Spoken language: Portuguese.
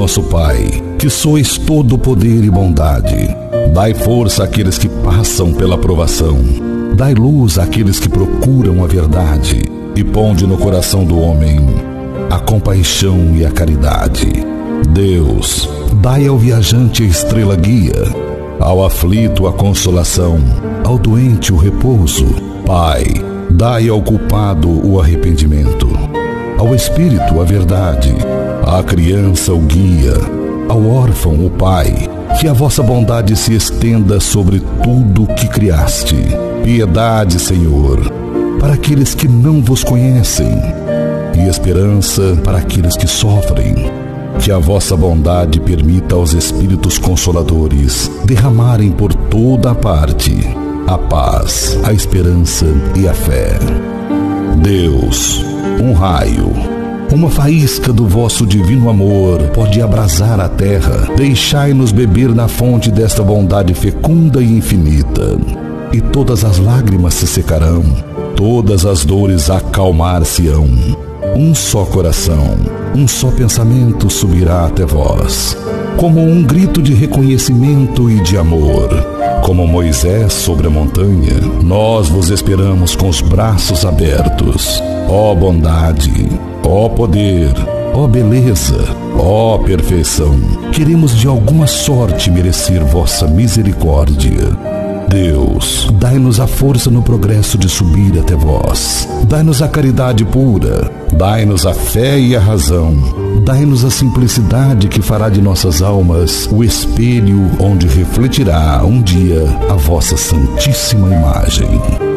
nosso Pai, que sois todo poder e bondade. Dai força àqueles que passam pela provação. Dai luz àqueles que procuram a verdade. E ponde no coração do homem a compaixão e a caridade. Deus, dai ao viajante a estrela guia, ao aflito a consolação, ao doente o repouso. Pai, dai ao culpado o arrependimento, ao espírito a verdade, à criança o guia, ao órfão o pai. Que a vossa bondade se estenda sobre tudo que criaste. Piedade, Senhor, para aqueles que não vos conhecem, e esperança para aqueles que sofrem. Que a vossa bondade permita aos Espíritos Consoladores derramarem por toda a parte a paz, a esperança e a fé. Deus, um raio, uma faísca do vosso divino amor pode abrasar a terra. Deixai-nos beber na fonte desta bondade fecunda e infinita, e todas as lágrimas se secarão, todas as dores acalmar-se-ão. Um só coração, um só pensamento subirá até vós, como um grito de reconhecimento e de amor. Como Moisés sobre a montanha, nós vos esperamos com os braços abertos. Ó bondade, ó poder, ó beleza, ó perfeição, queremos de alguma sorte merecer vossa misericórdia. Deus, dai-nos a força no progresso de subir até vós. Dai-nos a caridade pura, dai-nos a fé e a razão. Dai-nos a simplicidade que fará de nossas almas o espelho onde refletirá um dia a vossa santíssima imagem.